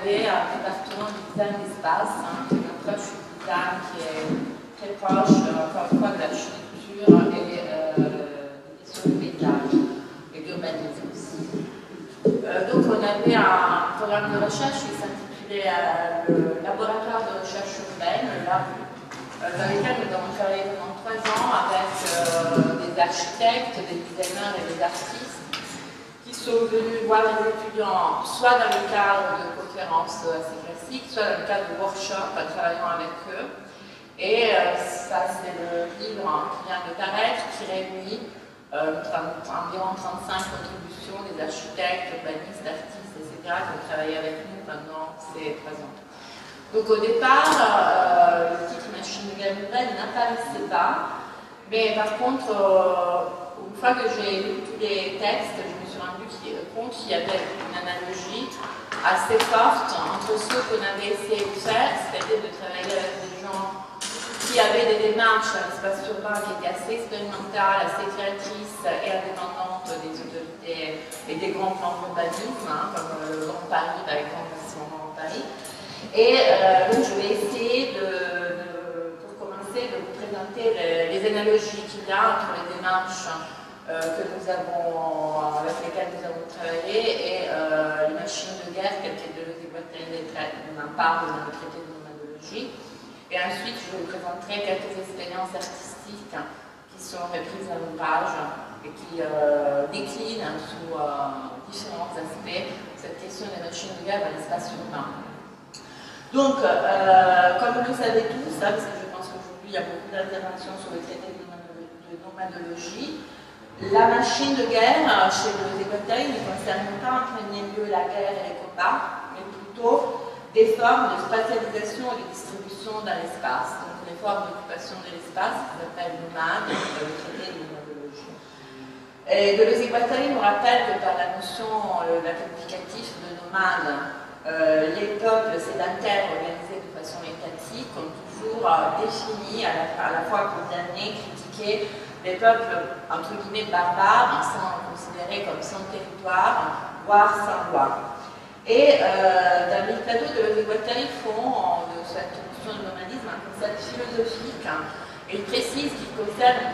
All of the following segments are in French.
avait un département du design d'espace, une approche du design qui est très proche, encore une fois, de l'architecture et des questions de paysage et d'urbanisme aussi. Donc on avait un programme de recherche qui s'intitulait le Laboratoire de recherche urbaine, dans lequel nous avons travaillé pendant 3 ans avec des architectes, des designers et des artistes qui sont venus voir les étudiants soit dans le cadre de conférences assez classiques, soit dans le cadre de workshops en travaillant avec eux. Et ça, c'est le livre qui vient de paraître, qui réunit environ 35 contributions des architectes, urbanistes, artistes, etc., qui ont travaillé avec nous pendant ces 3 ans. Donc au départ, le titre Machine de guerre urbaine n'apparaissait pas, mais par contre, une fois que j'ai lu tous les textes, je me suis rendu compte qu'il y avait une analogie assez forte entre ce qu'on avait essayé de faire, c'est-à-dire de travailler avec des gens qui avaient des démarches à l'espace urbain qui étaient assez expérimentales, assez créatrices et indépendantes des autorités et des grands plans d'urbanisme, comme le Grand Paris, par exemple, à ce moment Paris. Et donc je vais essayer, pour commencer, de vous présenter les analogies qu'il y a entre les démarches avec lesquelles nous avons travaillé et les machines de guerre, telles que Deleuze et Guattari on en parle dans le traité de nomadologie. Et ensuite, je vous présenterai quelques expériences artistiques qui sont reprises dans l'ouvrage et qui déclinent sous différents aspects cette question des machines de guerre dans l'espace urbain. Donc, comme vous le savez tous, parce que je pense qu'aujourd'hui il y a beaucoup d'interventions sur le traité de nomadologie, la machine de guerre chez Deleuze et Guattari ne concerne pas en premier lieu la guerre et les combats, mais plutôt des formes de spatialisation et de distribution dans l'espace. Donc, les formes d'occupation de l'espace qui s'appellent nomades, le traité de nomadologie. Et Deleuze et Guattari nous rappellent que par la notion, la qualificatif de nomade, les peuples sédentaires organisés de façon étatique ont toujours défini, à la fois condamné, critiqué les peuples entre guillemets barbares, sans considérés comme sans territoire, voire sans loi. Et dans les plateaux de Deleuze et Guattari font de cette notion de nomadisme un concept philosophique. Et il précise qu'il concerne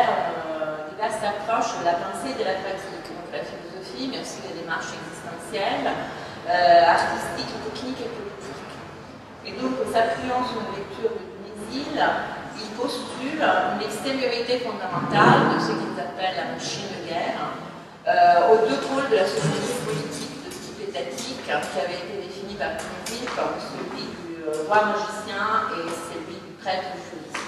diverses approches de la pensée et de la pratique, donc la philosophie, mais aussi les démarches existentielles, artistiques, techniques et politiques. Et donc, s'appuyant sur une lecture de Dumézil, il postule une extériorité fondamentale de ce qu'ils appellent la machine de guerre aux 2 pôles de la société politique de type étatique qui avait été défini par Dumézil comme celui du roi magicien et celui du prêtre juriste.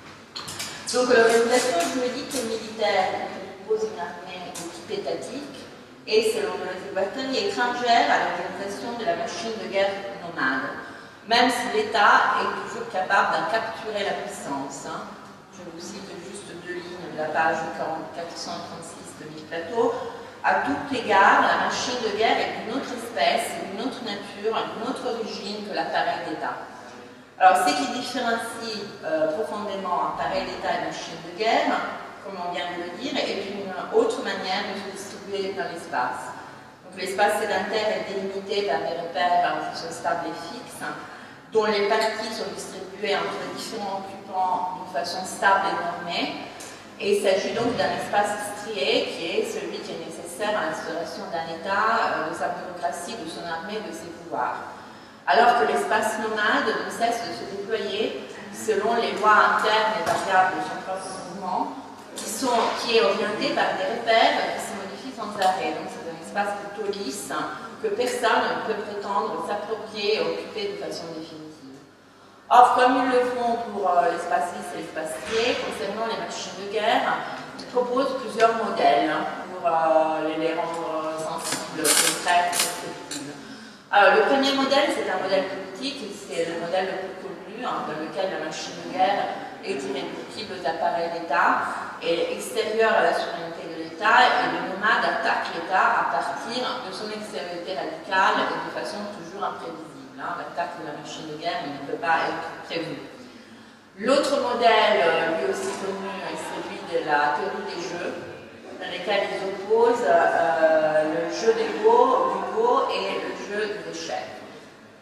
Donc, l'organisation juridique et militaire qui propose une armée de type étatique et, selon Deleuze et Guattari, étrangère à l'organisation de la machine de guerre nomade, même si l'État est toujours capable d'en capturer la puissance. Je vous cite juste 2 lignes de la page 436 de Plateau. À tout égard, la machine de guerre est d'une autre espèce, d'une autre nature, d'une autre origine que l'appareil d'État. Alors, ce qui différencie profondément appareil d'État et machine de guerre, comme on vient de le dire, est une autre manière de se distribuer dans l'espace. Donc, l'espace sédentaire est délimité par des repères en fonction stable et fixe, dont les parties sont distribuées entre les différents occupants d'une façon stable et normée. Et il s'agit donc d'un espace strié qui est celui qui est nécessaire à l'instauration d'un État, de sa bureaucratie, de son armée, de ses pouvoirs. Alors que l'espace nomade ne cesse de se déployer selon les lois internes et variables de son propre mouvement, qui est orienté par des repères qui se modifient sans arrêt. Donc c'est un espace plutôt lisse que personne ne peut prétendre s'approprier et occuper de façon définitive. Or, comme ils le font pour l'espace lisse et l'espace strié, concernant les machines de guerre, ils proposent plusieurs modèles pour les rendre sensibles, concrets, perceptibles. Alors, le premier modèle, c'est un modèle politique, c'est le modèle le plus connu, dans lequel la machine de guerre est irréductible aux appareils d'État et extérieure à la souveraineté de l'État, et le nomade attaque l'État à partir de son extériorité radicale et de façon toujours imprévisible. L'attaque de la machine de guerre ne peut pas être prévue. L'autre modèle, lui aussi connu, est celui de la théorie des jeux, dans lesquels ils opposent le jeu du Go et le jeu des échecs.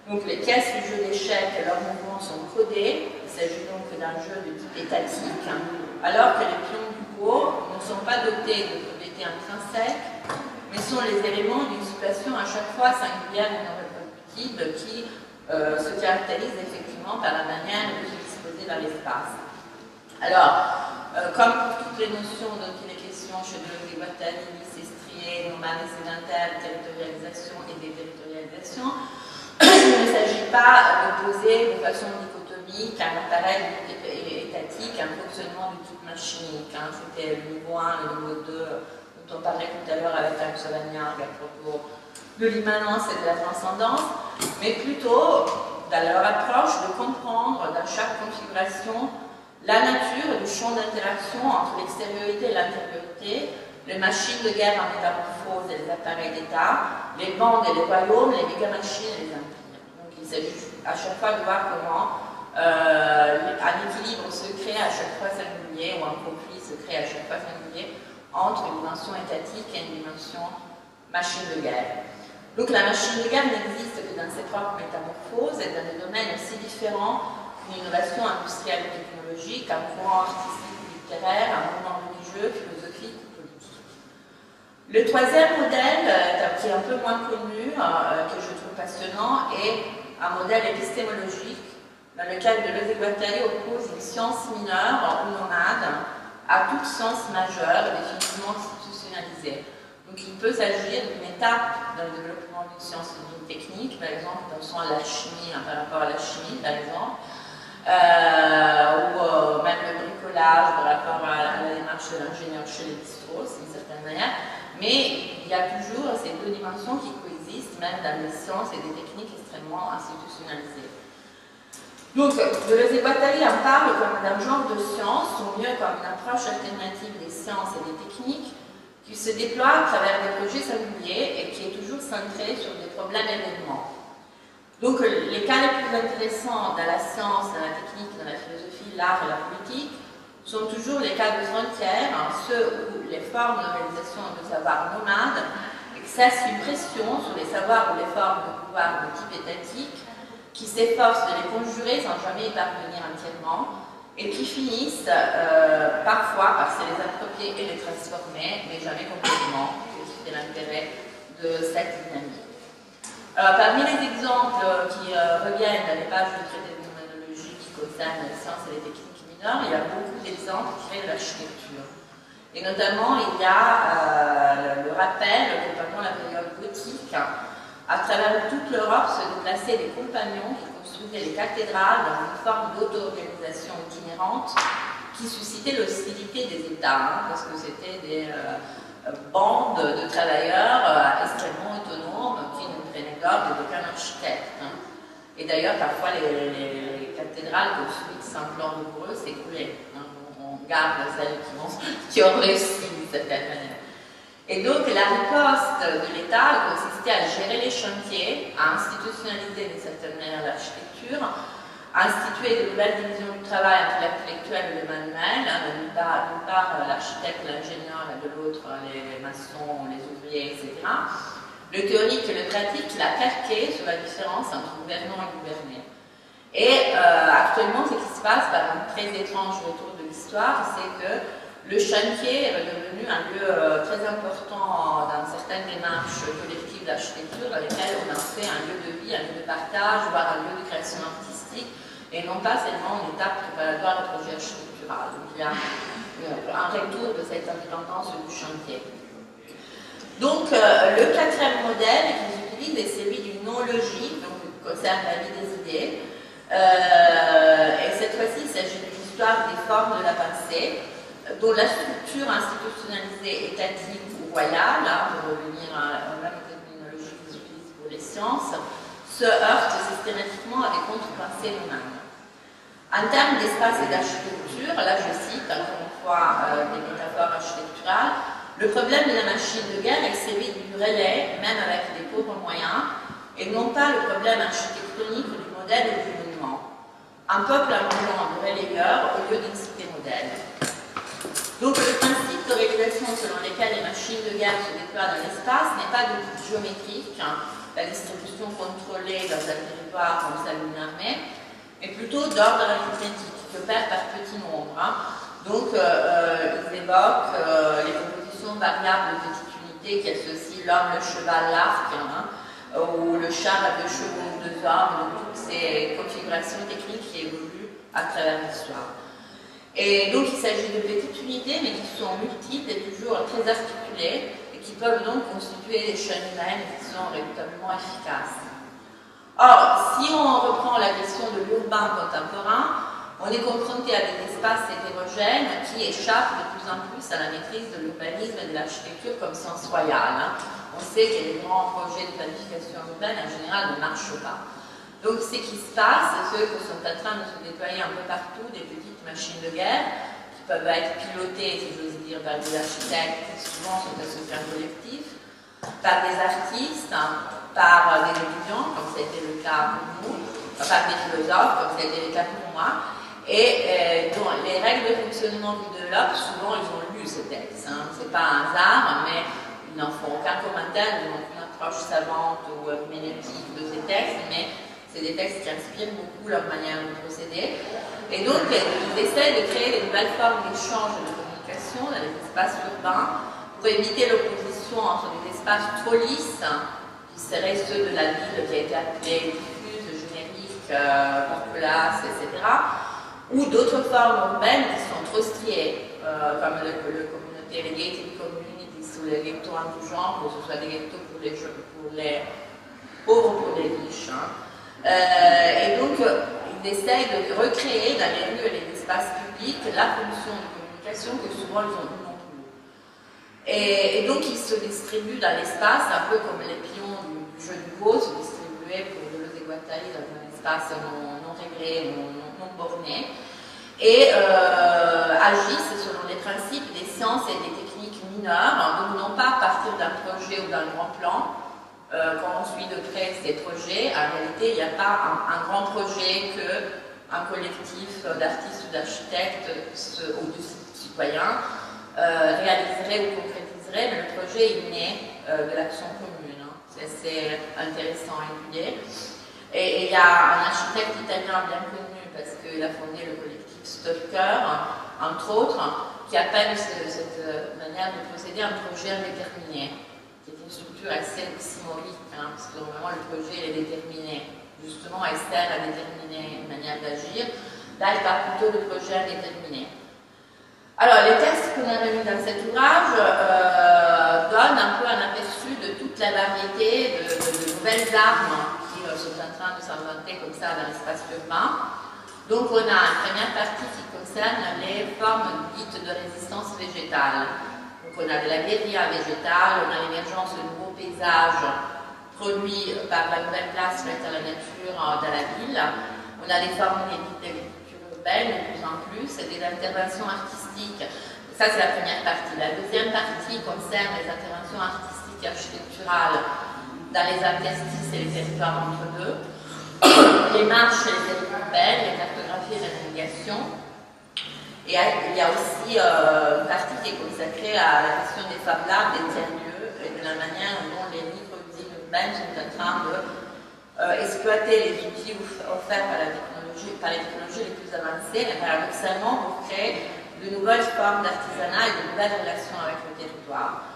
Donc les pièces du jeu d'échecs et leurs mouvements sont codés. Il s'agit donc d'un jeu de type étatique, alors que les pions du Go ne sont pas dotés de propriétés intrinsèques, mais sont les éléments d'une situation à chaque fois singulière et non reproductible qui se caractérise effectivement par la manière de se disposer dans l'espace. Alors, comme pour toutes les notions dont il est question chez Deleuze et Guattari, Sestrier, nomade et sédentaire, territorialisation et déterritorialisation, il ne s'agit pas de poser de façon dichotomique un appareil étatique, un fonctionnement du type machinique. C'était le niveau 1, le niveau 2, dont on parlait tout à l'heure avec Anne Sauvagnard à propos de l'immanence et de la transcendance, mais plutôt, dans leur approche, de comprendre dans chaque configuration la nature du champ d'interaction entre l'extériorité et l'intériorité, les machines de guerre en métamorphose et les appareils d'État, les bandes et les royaumes, les méga-machines et les empires. Donc il s'agit à chaque fois de voir comment un équilibre se crée à chaque fois singulier, ou un conflit se crée à chaque fois singulier entre une dimension étatique et une dimension machine de guerre. Donc la machine de guerre n'existe que dans ses propres métamorphoses et dans des domaines aussi différents qu'une innovation industrielle ou technologique, un courant artistique ou littéraire, un mouvement religieux, philosophique ou politique. Le troisième modèle, qui est un peu moins connu, que je trouve passionnant, est un modèle épistémologique dans lequel Deleuze et Guattari oppose une science mineure ou nomade à toute science majeure définitivement institutionnalisée. Donc il peut s'agir d'une étape dans le développement d'une science ou d'une technique, par exemple, pensons à la chimie, par rapport à la chimie, par exemple, ou même le bricolage par rapport à la démarche de l'ingénieur chez Lévi-Strauss, d'une certaine manière. Mais il y a toujours ces deux dimensions qui coexistent, même dans des sciences et des techniques extrêmement institutionnalisées. Donc, Deleuze et Guattari en parlent comme d'un genre de science, ou mieux comme une approche alternative des sciences et des techniques, qui se déploie à travers des projets singuliers et qui est toujours centré sur des problèmes événements. Donc, les cas les plus intéressants dans la science, dans la technique, dans la philosophie, l'art et la politique sont toujours les cas de frontières, ceux où les formes d'organisation de savoir nomades exercent une pression sur les savoirs ou les formes de pouvoir de type étatique, qui s'efforcent de les conjurer sans jamais y parvenir entièrement, et qui finissent parfois par se les approprier et les transformer, mais jamais complètement, c'est l'intérêt de cette dynamique. Parmi les exemples qui reviennent dans les pages du traité de phénoménologie qui concernent les sciences et les techniques mineures, il y a beaucoup d'exemples qui viennent de l'architecture. Et notamment, il y a le rappel que pendant la période gothique, à travers toute l'Europe se déplaçaient des compagnons qui construisaient les cathédrales dans une forme d'auto-organisation itinérante qui suscitait l'hostilité des États, parce que c'était des bandes de travailleurs extrêmement autonomes qui ne prenaient garde d'aucun architecte. Et d'ailleurs, parfois, les cathédrales construites sans plan rigoureux s'écroulaient. On garde celles qui ont réussi d'une certaine manière. Et donc, la riposte de l'État consistait à gérer les chantiers, à institutionnaliser d'une certaine manière l'architecture, à instituer de nouvelles divisions du travail entre l'intellectuel et le manuel, d'une part l'architecte, l'ingénieur, et de l'autre les maçons, les ouvriers, etc. Le théorique et le pratique, il a calqué sur la différence entre gouvernant et gouverné. Et actuellement, ce qui se passe, un très étrange retour de l'histoire, c'est que le chantier est devenu un lieu très important dans certaines démarches collectives d'architecture dans lesquelles on en fait un lieu de vie, un lieu de partage, voire un lieu de création artistique, et non pas seulement une étape préparatoire au projet architectural. Donc il y a un retour de cette indépendance du chantier. Donc le quatrième modèle qu'ils utilisent est celui du non-logique, donc qui concerne la vie des idées. Et cette fois-ci, il s'agit d'une histoire des formes de la pensée, dont la structure institutionnalisée étatique ou royale, pour revenir à la même terminologie qu'ils utilisent pour les sciences, se heurte systématiquement à des contre-pensées nomades. En termes d'espace et d'architecture, là je cite encore une fois des métaphores architecturales, le problème de la machine de guerre est celui du relais, même avec des pauvres moyens, et non pas le problème architectonique du modèle ou du monument. Un peuple a besoin de relayeurs au lieu d'une cité modèle. Donc le principe d'organisation selon lequel les machines de guerre se déploient dans l'espace n'est pas de type géométrique, la distribution contrôlée dans un territoire comme ça d'une armée, mais plutôt d'ordre arithmétique, qui opère par petits nombres. Hein. Donc, ils évoquent les compositions variables de petites unités qui associent l'homme, le cheval, l'arc, hein, ou le char à 2 chevaux ou 2 hommes, donc toutes ces configurations techniques qui évoluent à travers l'histoire. Et donc, il s'agit de petites unités, mais qui sont multiples et toujours très articulées, et qui peuvent donc constituer des chaînes humaines qui sont réputablement efficaces. Or, si on reprend la question de l'urbain contemporain, on est confronté à des espaces hétérogènes qui échappent de plus en plus à la maîtrise de l'urbanisme et de l'architecture comme science royale. Hein. On sait que les grands projets de planification urbaine, en général, ne marchent pas. Donc, ce qui se passe, c'est que sont en train de se déployer un peu partout des petites machines de guerre qui peuvent être pilotées, si j'ose dire, par des architectes qui souvent sont associés à un collectif, par des artistes, hein, par des étudiants, comme ça a été le cas pour nous, par des philosophes, comme ça a été le cas pour moi. Et donc, les règles de fonctionnement du développement, souvent, ils ont lu ce texte. Hein. Ce n'est pas un hasard, mais ils n'en font aucun commentaire, ils n'ont aucune approche savante ou herméneutique de ces textes, mais c'est des textes qui inspirent beaucoup leur manière de procéder. Et donc, ils essaient de créer des nouvelles formes d'échange et de communication dans les espaces urbains pour éviter l'opposition entre des espaces trop lisses, qui seraient ceux de la ville qui a été appelée diffuse, générique, populace, etc., ou d'autres formes urbaines qui sont trop striées, comme le communauté, les gated communities ou les ghettos en tout genre, que ce soit des ghettos pour les pauvres ou pour les riches. Hein. Et donc, ils essayent de recréer dans les rues et les espaces publics la fonction de communication que souvent ils ont eu non plus. Et donc, ils se distribuent dans l'espace, un peu comme les pions du jeu du Go se distribuaient pour Deleuze et Guattari dans un espace non réglé, non borné, et agissent selon les principes des sciences et des techniques mineures, donc non pas à partir d'un projet ou d'un grand plan. Quand on suit de près ces projets, en réalité, il n'y a pas un grand projet qu'un collectif d'artistes ou d'architectes ou de citoyens réaliserait ou concrétiserait, mais le projet est né de l'action commune. Hein. C'est assez intéressant à étudier. Et il y a un architecte italien bien connu, parce qu'il a fondé le collectif Stalker, entre autres, qui appelle cette manière de procéder un projet indéterminé, qui est une structure assez oxymorique, hein, parce que normalement le projet est déterminé. Justement, Esther a déterminé une manière d'agir. Là, il parle plutôt de projet indéterminé. Alors, les textes qu'on a remis dans cet ouvrage donnent un peu un aperçu de toute la variété de nouvelles armes qui sont en train de s'inventer comme ça dans l'espace urbain. Donc, on a une première partie qui concerne les formes dites de résistance végétale. Donc, on a de la guérilla végétale, on a l'émergence de nouveaux paysages produits par la nouvelle place faite à la nature dans la ville. On a les formes inédites d'agriculture urbaine de plus en plus, et des interventions artistiques. Ça, c'est la première partie. La deuxième partie concerne les interventions artistiques et architecturales dans les interstices et les territoires entre deux, les marches et les territoires urbaines, les cartographies et la navigation. Et il y a aussi une partie qui est consacrée à la question des Fab Labs, des tiers-lieux, et de la manière dont les micro-usines urbaines sont en train de exploiter les outils offerts par les technologies les plus avancées, mais paradoxalement pour créer de nouvelles formes d'artisanat et de nouvelles relations avec le territoire.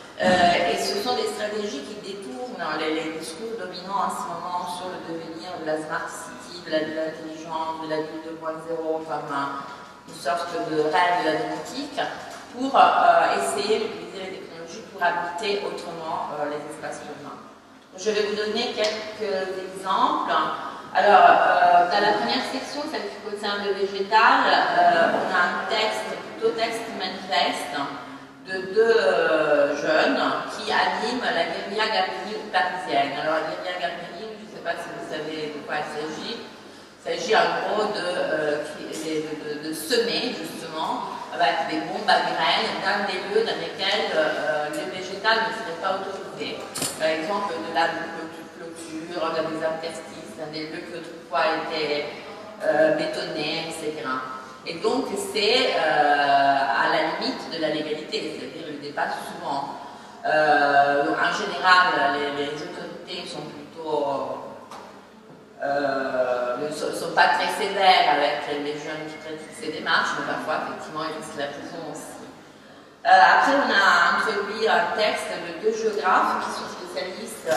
Et ce sont des stratégies qui détournent les discours dominants en ce moment sur le devenir de la smart city, de l'intelligence, de la ville 2.0, comme une sorte de rêve de la domotique, pour essayer d'utiliser les technologies pour habiter autrement les espaces urbains. Je vais vous donner quelques exemples. Alors, dans la première section, celle qui concerne le végétal, on a un texte, plutôt texte manifeste, de deux jeunes qui animent la guérilla garmérienne parisienne. Alors, la guérilla garmérienne, je ne sais pas si vous savez de quoi il s'agit. Il s'agit en gros de semer, justement, avec des bombes à graines dans des lieux dans lesquels le végétal ne serait pas autorisé. Par exemple, de la clôture, dans des interstices, dans des lieux qui autrefois étaient bétonnés, etc. Et donc, c'est à la limite de la légalité, c'est-à-dire le dépasse souvent. En général, les autorités sont plus ne sont pas très sévères avec les jeunes qui pratiquent ces démarches, mais parfois, effectivement, ils risquent la prison aussi. Après, on a introduit un texte de 2 géographes qui sont spécialistes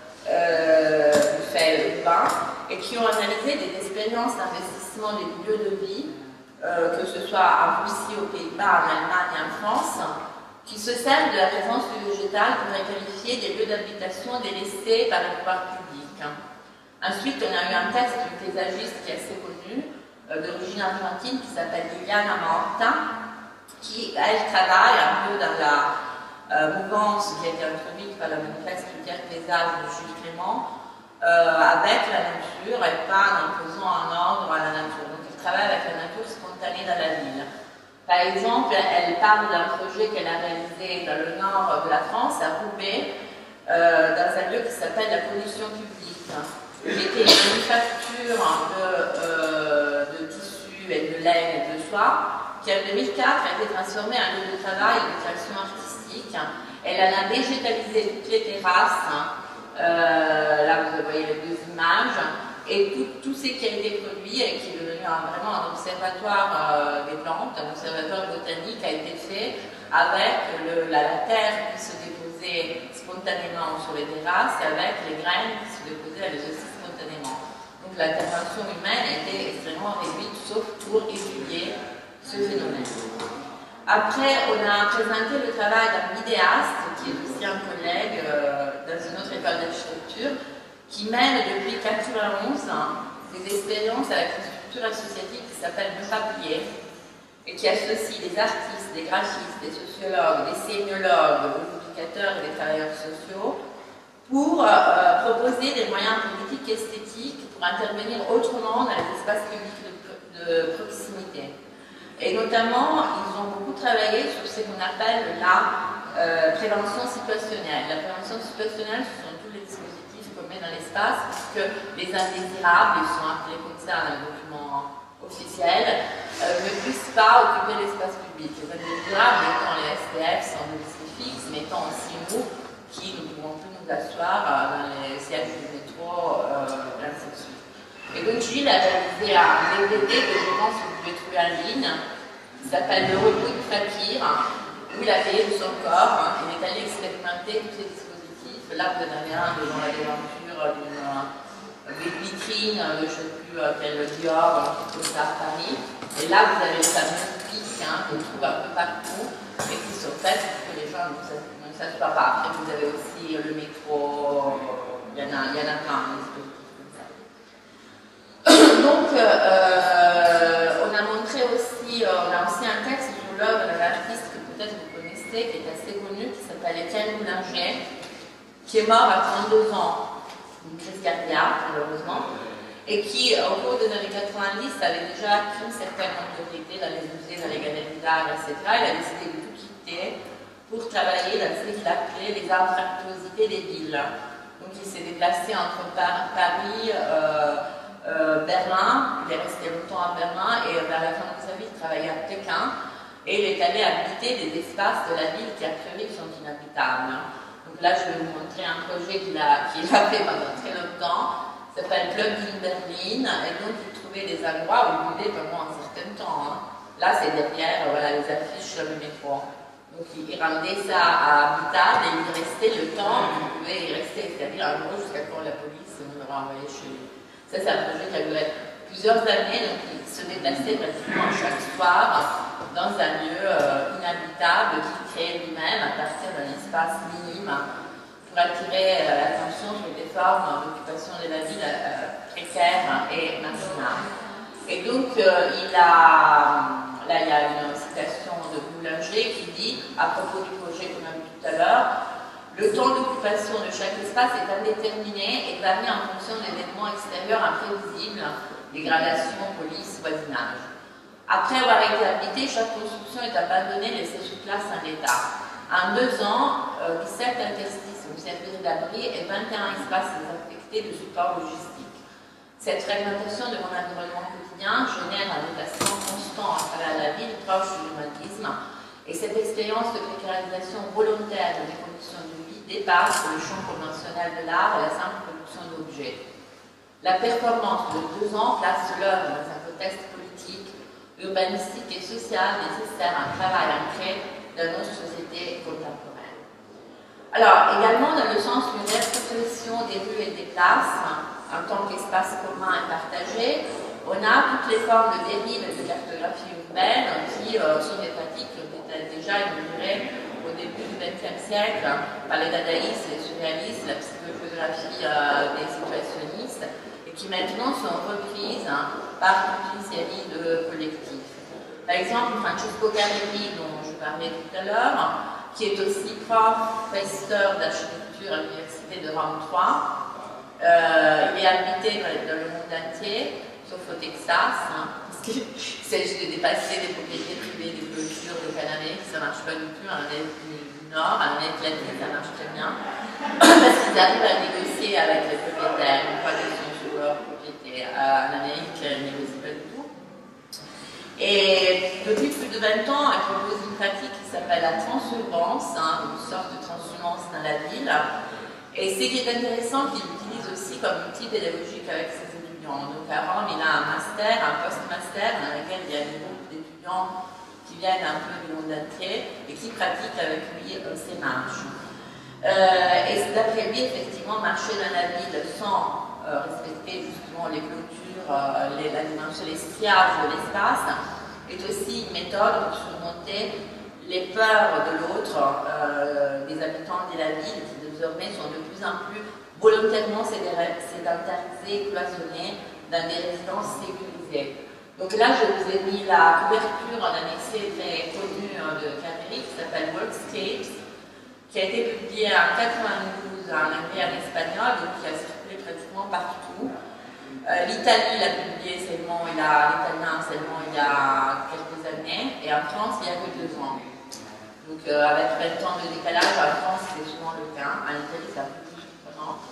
du fait urbain et qui ont analysé des expériences d'investissement des lieux de vie, que ce soit en Russie, aux Pays-Bas, en Allemagne et en France, qui se servent de la présence du végétal pour qualifier des lieux d'habitation délaissés par les pouvoirs publics. Ensuite, on a eu un texte d'une paysagiste qui est assez connue, d'origine argentine, qui s'appelle Liliana Morta, qui, elle, travaille un peu dans la mouvance qui a été introduite par le manifeste Critères Paysage de Jules Clément, avec la nature et pas en faisant un ordre à la nature. Donc, elle travaille avec la nature spontanée dans la ville. Par exemple, elle parle d'un projet qu'elle a réalisé dans le nord de la France, à Roubaix, dans un lieu qui s'appelle la pollution publique, qui était une manufacture de tissus et de laine et de soie, qui en 2004 a été transformée en lieu de travail et de création artistique. Elle en a végétalisé toutes les terrasses, là vous voyez les 2 images, et tout ce qui a été produit et qui est devenu vraiment un observatoire des plantes, un observatoire botanique, a été fait avec la terre qui se déposait spontanément sur les terrasses et avec les graines qui se déposaient elles aussi spontanément. Donc l'intervention humaine a été extrêmement réduite, sauf pour étudier ce phénomène. Après, on a présenté le travail d'un vidéaste, qui est aussi un collègue dans une autre école d'architecture, qui mène depuis 1991 des expériences avec une structure associative qui s'appelle Le Papier, et qui associe des artistes, des graphistes, des sociologues, des sémiologues, des éducateurs et des travailleurs sociaux, pour proposer des moyens politiques et esthétiques pour intervenir autrement dans les espaces publics de proximité. Et notamment, ils ont beaucoup travaillé sur ce qu'on appelle la prévention situationnelle. La prévention situationnelle, ce sont tous les dispositifs qu'on met dans l'espace, puisque les indésirables, ils sont appelés comme ça dans le document officiel, ne puissent pas occuper l'espace public. Les indésirables étant les SDF sans domicile fixe, mais étant aussi nous, qui ne pouvons plus nous asseoir dans les sièges du métro, ainsi de suite. Et donc Gilles a réalisé un DVD que je pense que vous pouvez trouver en ligne, qui s'appelle Le Repos du Fakir, où il a payé de son corps, il est allé expérimenter tous ces dispositifs. Là, vous en avez un devant la devanture d'une vitrine de je ne sais plus quel Dior, quelque chose à Paris. Et là, vous avez les fameux pics qu'on trouve un peu partout et qui sont faites pour que les gens ne s'assoient pas. Après, vous avez aussi le métro, il y en a plein. Donc, on a montré aussi, on a aussi un texte sur l'œuvre d'un artiste que peut-être vous connaissez, qui est assez connu, qui s'appelle Étienne Boulanger, qui est mort à 32 ans, d'une crise cardiaque, malheureusement, et qui, au cours des années 90, avait déjà acquis une certaine notoriété dans les musées, dans les galeries d'art, etc. Il a décidé de tout quitter pour travailler dans ce qu'il appelait les anfractuosités des villes. Donc, il s'est déplacé entre Paris, Berlin, il est resté longtemps à Berlin et vers la fin de sa vie il travaillait à Pékin et il est allé habiter des espaces de la ville qui a priori sont inhabitables. Donc là je vais vous montrer un projet qu'il a fait pendant très longtemps, ça s'appelle Plug in Berlin et donc il trouvait des endroits où il vivait pendant un certain temps. Là c'est derrière voilà, les affiches sur le métro. Donc il rendait ça habitable et il restait le temps où il pouvait y rester, c'est-à-dire en gros jusqu'à quand la police nous l'aura envoyé chez lui. Ça, c'est un projet qui a duré plusieurs années, donc il se déplaçait pratiquement chaque soir dans un lieu inhabitable qu'il créait lui-même à partir d'un espace minime pour attirer l'attention sur des formes d'occupation de la ville précaires et marginales. Et donc, là, il y a une citation de Boulanger qui dit, à propos du projet qu'on a vu tout à l'heure, le temps d'occupation de chaque espace est indéterminé et varie en fonction d'événements extérieurs imprévisibles, dégradation, police, voisinage. Après avoir été habité, chaque construction est abandonnée, laissée sur place en l'état. En 2 ans, 17 interstices ont servi d'abri et 21 espaces désaffectés de support logistique. Cette fragmentation de mon environnement quotidien génère un déplacement constant à travers la ville proche du rhumatisme et cette expérience de précarisation volontaire des conditions de vie dépasse le champ conventionnel de l'art et la simple production d'objets. La performance de 2 ans place l'œuvre dans un contexte politique, urbanistique et social nécessaire à un travail ancré dans notre société contemporaine. Alors, également dans le sens d'une réappropriation des rues et des places, en tant qu'espace commun et partagé, on a toutes les formes de dérive et de cartographie urbaine qui sont des pratiques qui ont été déjà inaugurées au début du XXe siècle par les dadaïstes, les surréalistes, la psychogéographie des situationnistes, et qui maintenant sont reprises par toute une série de collectifs. Par exemple, Francesco Carelli, dont je parlais tout à l'heure, qui est aussi professeur d'architecture à l'Université de Rome 3. Il est habité dans le monde entier, sauf au Texas, parce qu'il s'agit de dépasser des propriétés privées, des clôtures de Canadien, ça ne marche pas du tout. En Amérique du Nord, en Amérique latine, ça marche très bien, parce qu'ils arrivent à négocier avec les propriétaires, une fois qu'ils sont sur leur propriété. En Amérique, ils ne négocient pas du tout. Et depuis plus de 20 ans, elle propose une pratique qui s'appelle la transhumance, une sorte de transhumance dans la ville. Et ce qui est intéressant, qu'il utilise aussi comme outil pédagogique avec ses étudiants. Donc à Rome, il a un master, un post-master, dans lequel il y a des groupes d'étudiants qui viennent un peu du monde entier et qui pratiquent avec lui ces marches. Et d'après lui, effectivement, marcher dans la ville sans respecter justement les clôtures, la dimension, les striages de l'espace, est aussi une méthode pour surmonter les peurs de l'autre des habitants de la ville qui désormais sont de plus en plus volontairement sédentarisés, cloisonnés dans des résidences sécurisées. Donc là, je vous ai mis la couverture d'un essai très connu de Carelli qui s'appelle Workscapes, qui a été publié en 92 en anglais et en espagnol, donc qui a circulé pratiquement partout. L'Italie l'a publié seulement, l'italien seulement il y a quelques années, et en France il y a que 2 ans. Donc avec 20 ans de décalage, en France c'est souvent le cas, en Italie c'est un peu plus surprenant.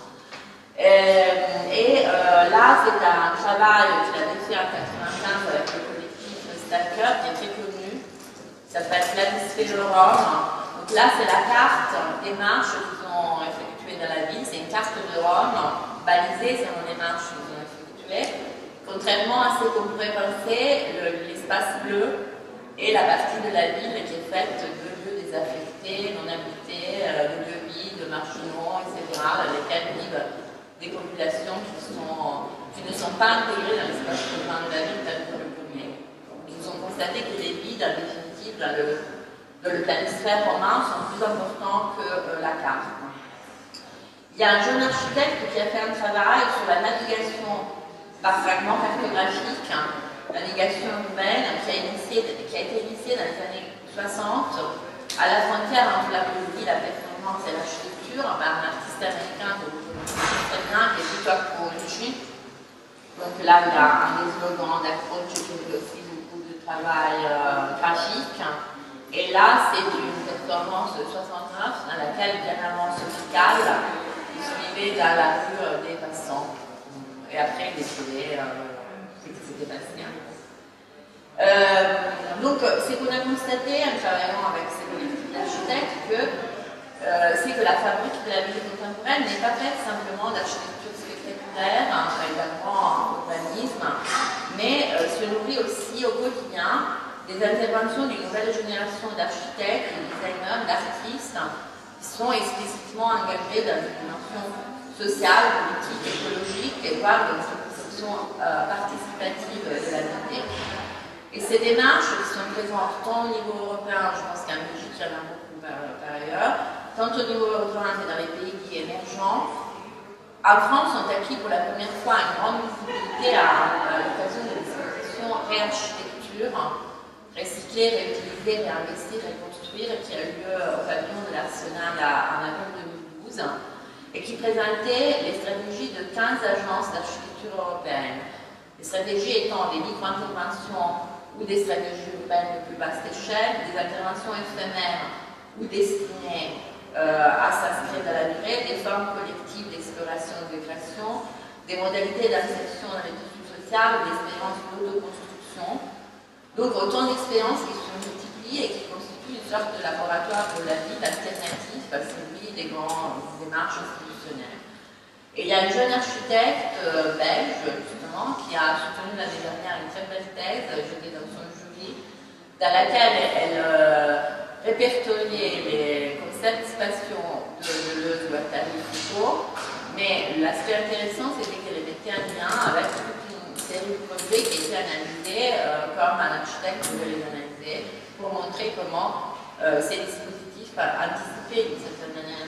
Là c'est un travail qu'il avait fait en 1995 avec le collectif Stalker, qui est très connu, qui s'appelle Planisphère Rome. Donc là c'est la carte des marches qu'ils ont effectuées dans la ville, c'est une carte de Rome balisée selon les marches qu'ils ont effectuées. Contrairement à ce qu'on pourrait penser, l'espace bleu est la partie de la ville qui est faite de lieux désaffectés, non habités, de lieux vides, de marginaux, etc., dans lesquels vivent des populations qui ne sont pas intégrées dans l'espace commun de la ville tel que le connaît. Ils ont constaté que les vides, en définitive, dans le planisphère romain, sont plus importants que la carte. Il y a un jeune architecte qui a fait un travail sur la navigation par fragments cartographiques, la navigation urbaine, qui a été initiée dans les années 60 à la frontière entre la poésie, la performance et l'architecture par un artiste américain que vous connaissez très bien, qui est Tupac Amaru. Donc là, il y a un des slogans d'approche qui fait aussi beaucoup de travail graphique. Et là, c'est une performance de 69 dans laquelle, bien avant Sofical, il suivait dans la rue des passants. Et après, il décidait ce qui s'était passé. Donc, c'est qu'on a constaté, en travaillant avec ces collectifs d'architectes, c'est que la fabrique de la ville contemporaine n'est pas faite simplement d'architecture spectaculaire, également en urbanisme, mais se nourrit aussi au quotidien des interventions d'une nouvelle génération d'architectes, de designers, d'artistes qui sont explicitement engagés dans une dimension sociale, politique, écologique, et voire dans une conception participative de la ville. Et ces démarches qui sont présentes tant au niveau européen, je pense qu'en Belgique il y en a beaucoup par ailleurs, tant au niveau européen que dans les pays émergents, en France ont acquis pour la première fois une grande visibilité à l'occasion de l'exposition Réarchitecture, recycler, réutiliser, réinvestir, reconstruire, qui a eu lieu au pavillon de l'Arsenal en avril 2012, et qui présentait les stratégies de 15 agences d'architecture européenne. Les stratégies étant des micro-interventions ou des stratégies urbaines de plus vaste échelle, des interventions éphémères ou destinées à s'inscrire dans la durée, des formes collectives d'exploration et de création, des modalités d'insertion dans les tissus sociaux, des expériences d'autoconstruction. Donc autant d'expériences qui se multiplient et qui constituent une sorte de laboratoire de la ville alternatif à celui des grandes démarches institutionnelles. Et il y a une jeune architecte belge, justement, qui a soutenu l'année dernière une très belle thèse, j'étais dans son jury, dans laquelle elle répertoriait les concepts spatiaux de Deleuze, Guattari et Foucault, mais l'aspect intéressant, c'était qu'elle mettait un lien avec toute une série de projets qui étaient analysés comme un architecte pouvait les analyser, pour montrer comment ces dispositifs anticipés d'une certaine manière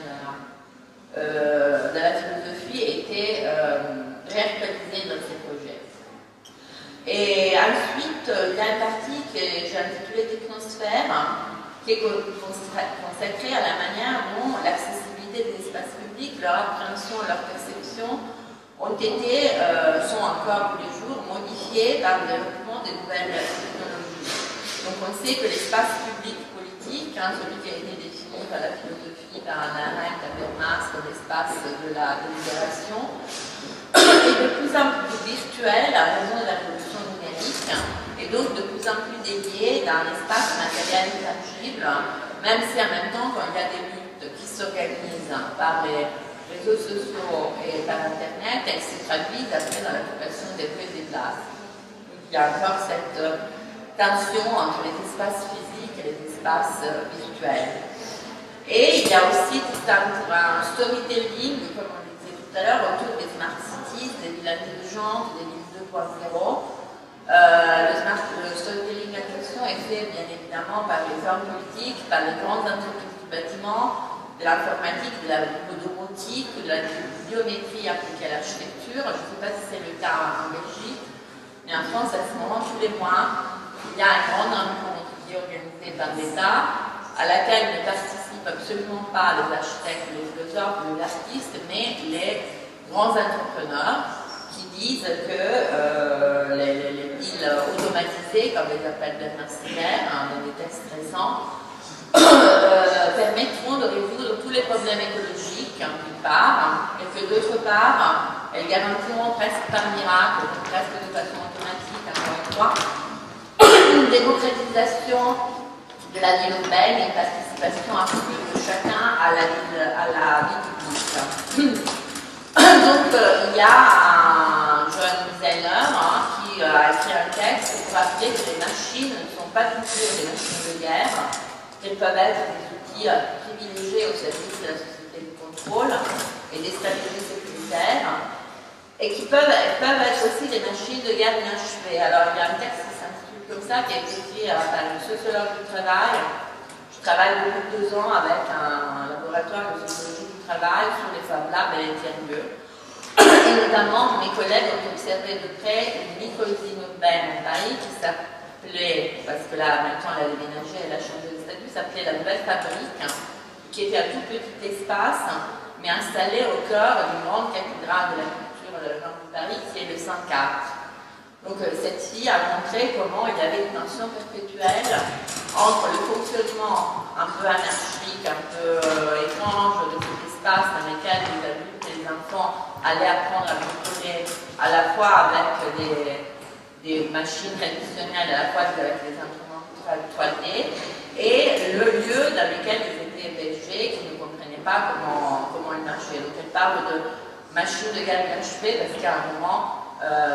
de la philosophie étaient réactualisés dans ces projets. Et ensuite, il y a une partie que j'ai intitulée Technosphère, qui est consacrée à la manière dont l'accessibilité des espaces publics, leur appréhension, leur perception sont encore tous les jours modifiées par le développement des nouvelles technologies. Donc on sait que l'espace public politique, celui qui a été défini par la philosophie, par Hannah Arendt, Habermas, comme l'espace de la délibération, est de plus en plus virtuel à raison de la révolution numérique, et donc de plus en plus délié dans l'espace matériel tangible, même si en même temps, quand il y a des luttes qui s'organisent par les réseaux sociaux et par Internet, elles se traduisent après dans l'occupation des lieux et des places. Donc, il y a encore cette tension entre les espaces physiques et les espaces virtuels. Et il y a aussi tout un storytelling, comme on le disait tout à l'heure, autour des smart cities, des villes intelligentes, des villes 2.0. Le storytelling en question est fait bien évidemment par les hommes politiques, par les grandes entreprises du bâtiment, de l'informatique, de la domotique, de la biométrie appliquée à l'architecture. Je ne sais pas si c'est le cas en Belgique, mais en France, à ce moment, tous les mois, il y a une grande rencontre qui est organisée par l'État, à laquelle ne participent absolument pas les architectes, les philosophes, les artistes, mais les grands entrepreneurs qui disent que les villes automatisées, comme les appelle Bernard Stiegler dans des textes récents, permettront de résoudre tous les problèmes écologiques, d'une part, et que d'autre part, elles garantiront presque par miracle, presque de façon automatique, encore une fois, une démocratisation de la vie urbaine et une participation accrue de chacun à la vie publique. Donc, il y a un jeune designer qui a écrit un texte pour rappeler que les machines ne sont pas toujours des machines de guerre, qu'elles peuvent être des outils privilégiés au service de la société de contrôle et des stratégies sécuritaires, et qui peuvent être aussi des machines de guerre inachevées. Alors, il y a un texte qui s'intitule comme ça, qui a été écrit par une sociologue du travail. Je travaille depuis 2 ans avec un laboratoire de sociologie du travail sur les Fab Labs et les tiers-lieux. Et notamment, mes collègues ont observé de près une micro-usine urbaine à Paris qui s'appelait, parce que là, maintenant, elle a déménagé, elle a changé de statut, s'appelait la Nouvelle Fabrique, qui était un tout petit espace, mais installé au cœur d'une grande cathédrale de la culture de Paris, qui est le 104. Donc cette fille a montré comment il y avait une tension perpétuelle entre le fonctionnement un peu anarchique, un peu étrange de cet espace dans lequel les adultes et les enfants allaient apprendre à contrôler à la fois avec des machines traditionnelles, à la fois avec des instruments 3D, et le lieu dans lequel ils étaient hébergés, qui ne comprenaient pas comment ils marchaient. Donc elle parle de machines de guerre inachevées parce qu'à un moment,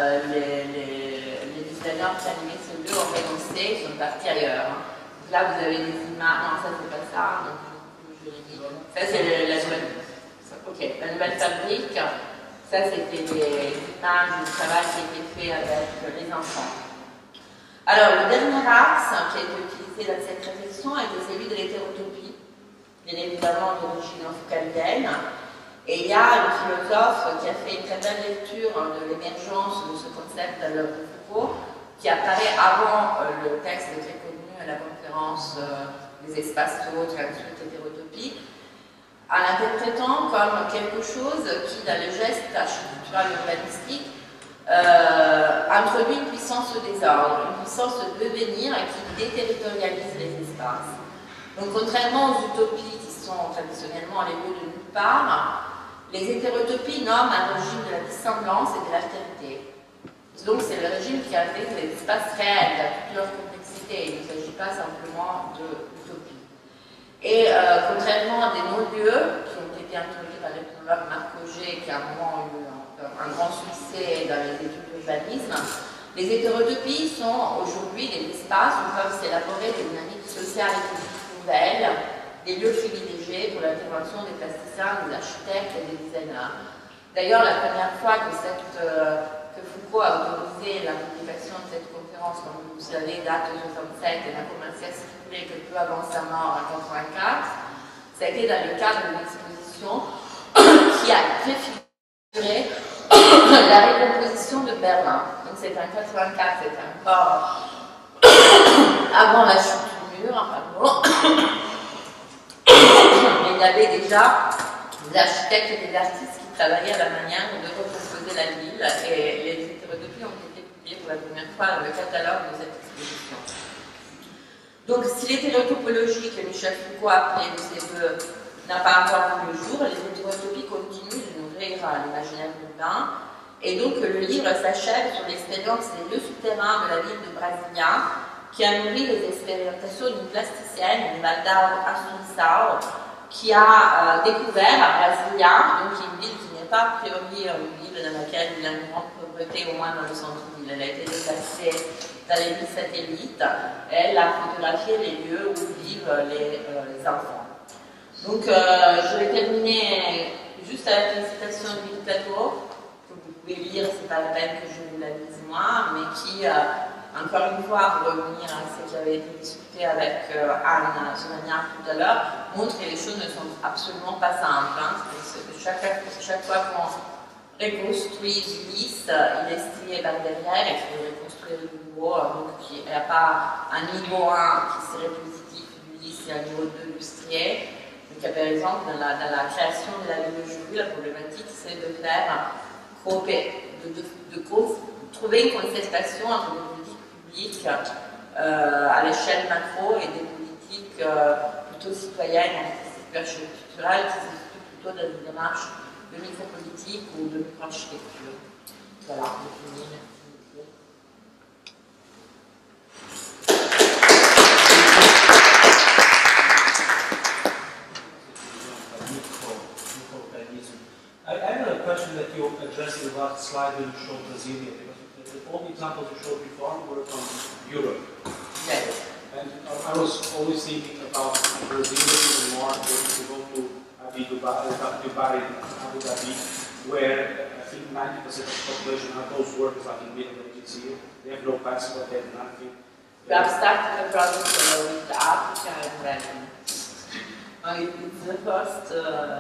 les designers qui animaient ce lieu ont renoncé, ils sont partis ailleurs. Donc là, vous avez des images. Non, ça, c'est pas ça. Donc, je l'ai dit. Ça, c'est la nouvelle fabrique. Ça, c'était les images du travail qui a été fait avec les enfants. Alors, le dernier axe qui a été utilisé dans cette réflexion était celui de l'hétérotopie, bien évidemment d'origine foucaldienne. Et il y a une philosophe qui a fait une très belle lecture de l'émergence de ce concept à l'œuvre de Foucault, qui apparaît avant le texte très connu à la conférence des espaces autres, ensuite hétérotopie, en l'interprétant comme quelque chose qui, dans le geste architectural urbanistique, introduit une puissance au désordre, une puissance de devenir qui déterritorialise les espaces. Donc, contrairement aux utopies qui sont traditionnellement les lieux de nulle part, les hétérotopies nomment un régime de la dissemblance et de l'altérité. Donc, c'est le régime qui intègre les espaces réels, à toute leur complexité. Il ne s'agit pas simplement d'utopie. Et contrairement à des non-lieux qui ont été introduits par l'ethnologue Marc Auger, qui à un moment ont eu un grand succès dans les études d'urbanisme, les hétérotopies sont aujourd'hui des espaces où peuvent s'élaborer des dynamiques sociales et politiques nouvelles, des lieux privilégiés pour l'intervention des plasticiens, des architectes et des designers. D'ailleurs, la première fois que Foucault a autorisé la publication de cette conférence, comme vous le savez, date de 67 et n'a commencé à circuler que peu avant sa mort en 84, ça a été dans le cadre d'une exposition qui a préfiguré la récomposition de Berlin. Donc c'est en 84, c'était encore avant la chute du mur, pardon. Il y avait déjà des architectes et des artistes qui travaillaient à la manière de recomposer la ville, et les hétérotopies ont été publiées pour la première fois dans le catalogue de cette exposition. Donc, si l'hétérotopologie que Michel Foucault a appelée de ses voeux n'a pas encore vu le jour, les hétérotopies continuent de nourrir l'imaginaire urbain, et donc le livre s'achève sur l'expérience des lieux souterrains de la ville de Brasilia, qui a nourri les expérimentations d'une plasticienne, une Valdao Assunção, qui a découvert à Brasilia, donc une ville qui n'est pas a priori une ville dans laquelle il y a une grande pauvreté, au moins dans le centre-ville. Elle a été déplacée dans les villes satellites. Elle a photographié les lieux où vivent les enfants. Donc, je vais terminer juste avec une citation de Ville Plateau, que vous pouvez lire, c'est pas la peine que je vous la lise moi, mais qui, encore une fois, pour revenir à ce qui avait été discuté avec Anne Soumaniard tout à l'heure, montre que les choses ne sont absolument pas simples. Hein. Chaque fois qu'on reconstruit Ulysse, il est stylé par derrière, il faut reconstruire de nouveau, donc il n'y a pas un niveau 1 qui serait positif d'Ulysse et un niveau 2 du strié. Donc, par exemple, dans la création de la ville de Jules, la problématique, c'est de faire trouver une concertation entre des politiques publiques à l'échelle macro et des politiques plutôt citoyennes, architecturales, qui se situent plutôt dans une démarche de micropolitique ou de microarchitecture. Voilà, je finis. I have a question that you addressed in the last slide when you showed Brasilia, because all the examples you showed before were from Europe. Yes. And I was always thinking about Brasilia even more if you go to Dubai, Abu Dhabi, where I think 90% of the population are those workers like in middle agency. They have no passport, they have nothing. We have started a project with Africa and then it's the first.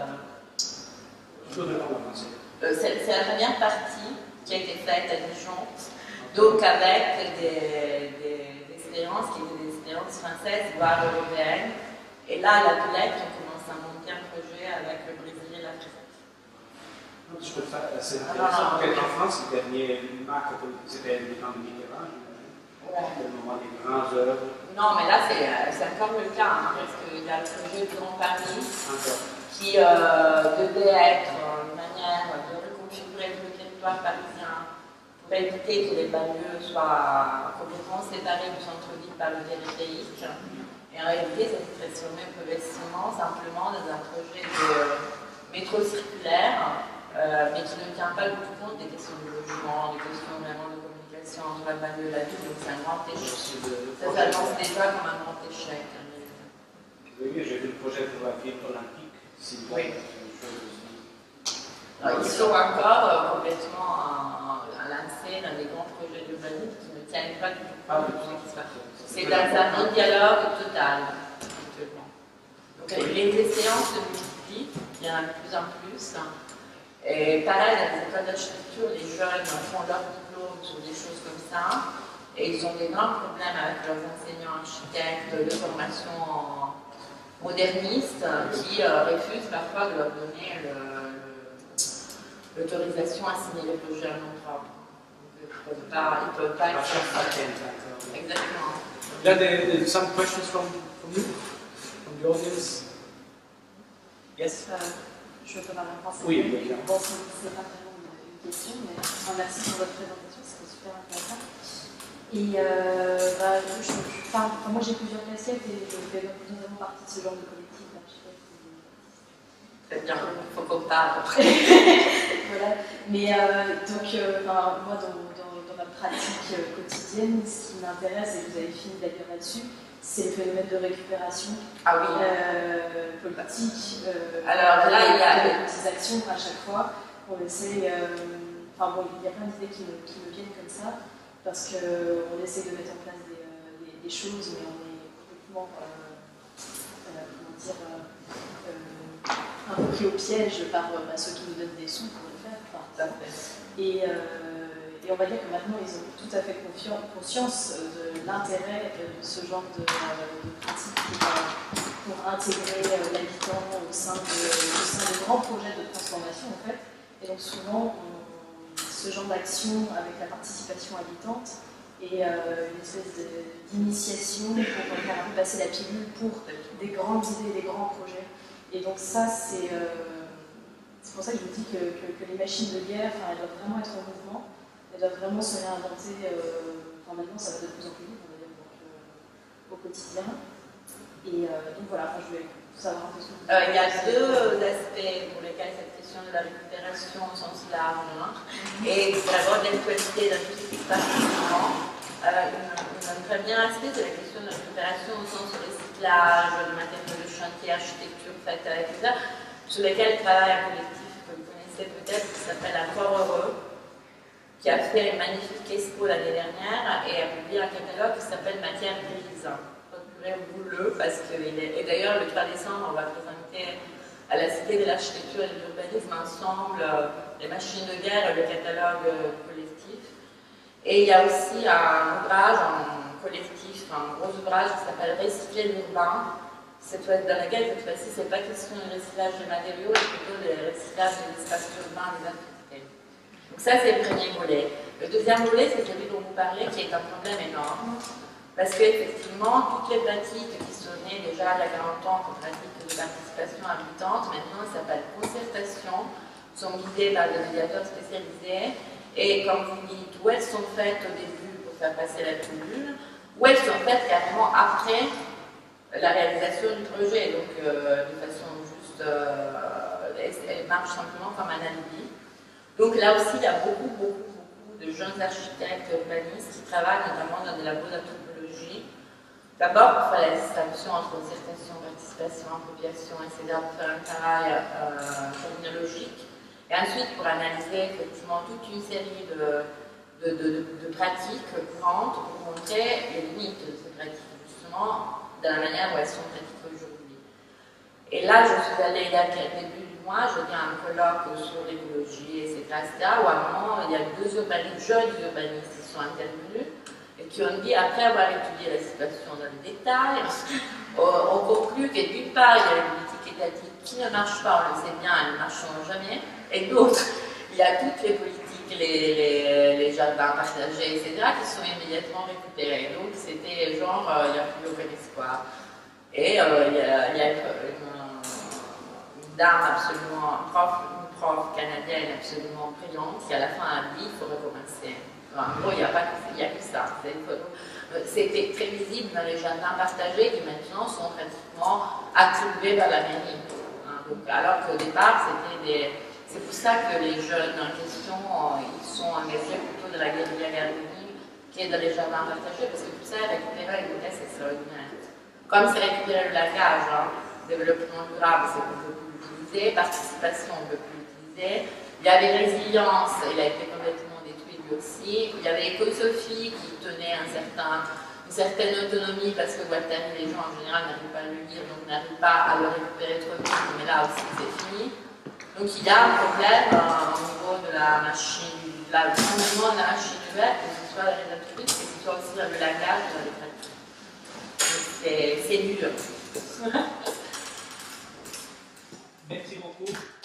C'est la première partie qui a été faite à Dijon, donc avec des expériences qui étaient des expériences françaises, voire européennes. Et là, à la Villette, on commence à monter un projet avec le Brésil et l'Afrique. C'est intéressant, parce qu'en France, le dernier marque, c'était le temps de Michel-Ange, le moment des grandes œuvres. Non, mais là, c'est encore le cas, hein, parce qu'il y a le projet de Grand Paris qui devait être une manière de reconfigurer le territoire parisien pour éviter que les banlieues soient complètement séparées du centre-ville par le périphérique. Et en réalité, ça s'est transformé progressivement simplement dans un projet de métro circulaire, mais qui ne tient pas du tout compte des questions de logement, des questions vraiment de communication entre la banlieue et la ville, donc c'est un grand échec. Ça s'annonce déjà comme un grand échec. Oui, j'ai vu le projet pour la ville olympique. Oui. Alors, ils sont encore complètement à lancer dans des grands projets d'urbanisme qui ne tiennent pas du tout compte de ce qui se passe. C'est dans un non-dialogue total, actuellement. Donc, les séances se multiplient, il y en a de plus en plus. Et pareil, dans les écoles d'architecture, les jeunes font leur diplôme sur des choses comme ça, et ils ont des grands problèmes avec leurs enseignants architectes de formation modernistes qui refusent parfois de leur donner l'autorisation à signer les projets en nom propre. Ils ne peuvent pas être exactement. There some questions from you, from the audience. Yes. Je peux parler en français. Oui, bien. Bon, c'est pas vraiment une question, mais merci pour votre présentation, c'était super intéressant. Et je moi j'ai plusieurs casquettes et je fais notamment partie de ce genre de collectif d'architectes. C'est bien, il faut qu'on parle après. Voilà. Mais moi, dans ma pratique quotidienne, ce qui m'intéresse, et vous avez fini d'ailleurs là-dessus, c'est le phénomène de récupération Ah oui. politique. Alors là, il y a des petites actions à chaque fois. On essaie. Il y a plein d'idées qui me viennent comme ça, parce qu'on essaie de mettre en place des choses, mais on est complètement, un peu pris au piège par ceux qui nous donnent des sous pour le faire. Et on va dire que maintenant, ils ont tout à fait conscience de l'intérêt de ce genre de pratique pour intégrer l'habitant au sein de grands projets de transformation, en fait. Et donc souvent, ce genre d'action avec la participation habitante et une espèce d'initiation pour faire un peu passer la pilule pour des grandes idées, des grands projets. Et donc ça, c'est pour ça que je vous dis que les machines de guerre, elles doivent vraiment être en mouvement, elles doivent vraiment se réinventer. Maintenant, ça va de plus en plus vite, on va dire, au quotidien. Et donc voilà, je vais savoir un peu ce que vous il y a deux aspects pour lesquels cette question de la récupération au sens large, et d'abord de l'actualité dans tout ce qui se passe en ce moment. Un premier aspect, c'est la question de la récupération au sens recyclage, de matériaux de chantier, architecture, etc., sur lesquels travaille un collectif que vous connaissez peut-être, qui s'appelle Accord Heureux, qui a fait une magnifique expo l'année dernière et a publié un catalogue qui s'appelle Matière grise. Procurez-vous-le, parce que, et d'ailleurs, le 3 décembre, on va présenter à la Cité de l'Architecture et de l'Urbanisme ensemble les machines de guerre et le catalogue collectif. Et il y a aussi un ouvrage en collectif, un gros ouvrage qui s'appelle Recycler l'urbain, dans laquelle cette fois-ci, ce n'est pas question de recyclage des matériaux, mais plutôt de recyclage des espaces urbains, des activités. Donc ça, c'est le premier volet. Le deuxième volet, c'est celui dont vous parlez, qui est un problème énorme, parce qu'effectivement, toutes les pratiques qui sont nées déjà il y a 40 ans comme pratiques de participation habitante, maintenant, elles s'appellent concertation, sont guidées par des médiateurs spécialisés, et comme vous dites, où elles sont faites au début pour faire passer la pilule, où elles sont faites carrément après la réalisation du projet, donc de façon juste, elle marche simplement comme un alibi. Donc là aussi, il y a beaucoup de jeunes architectes urbanistes qui travaillent notamment dans des labos d'anthropologie. D'abord pour faire la distinction entre concertation, participation, appropriation, etc., pour faire un travail terminologique. Et ensuite pour analyser effectivement toute une série de pratiques courantes pour montrer les limites de ces pratiques, justement, de la manière où elles sont pratiquées aujourd'hui. Et là, je suis allée, il y a le début du mois, je dis un colloque sur l'écologie, etc., où à un moment, il y a jeunes urbanistes qui sont intervenus et qui ont dit, après avoir étudié la situation dans le détail, on conclut que d'une part, il y a les politiques étatiques qui ne marchent pas, on le sait bien, elles ne marcheront jamais, et d'autre, il y a toutes les politiques, les jardins partagés, etc., qui sont immédiatement récupérés. Donc c'était genre, il n'y a plus aucun espoir. Et il y a une dame absolument, une prof canadienne absolument brillante qui à la fin a dit il faut recommencer. En gros, il n'y a que ça. C'était très visible dans les jardins partagés qui maintenant sont pratiquement attribués par la mairie. Donc, alors qu'au départ, c'est pour ça que les jeunes en question, ils sont engagés plutôt de la guérilla gardening qui est dans les jardins partagés, parce que tout ça est récupéré avec une vitesse extraordinaire. Comme c'est récupérer le langage, développement durable, c'est qu'on ne peut plus l'utiliser, participation, on ne peut plus l'utiliser. Il y avait résilience, il a été complètement détruit lui aussi. Il y avait Éco-Sophie qui tenait une certaine autonomie parce que Guattari, les gens en général n'arrivent pas à le lire, donc n'arrivent pas à le récupérer trop vite, mais là aussi c'est fini. Donc il y a un problème au niveau de la machine, du changement de la machine ouverte, que ce soit dans les attributs, que ce soit aussi dans le langage, dans les pratiques. C'est dur. Merci beaucoup.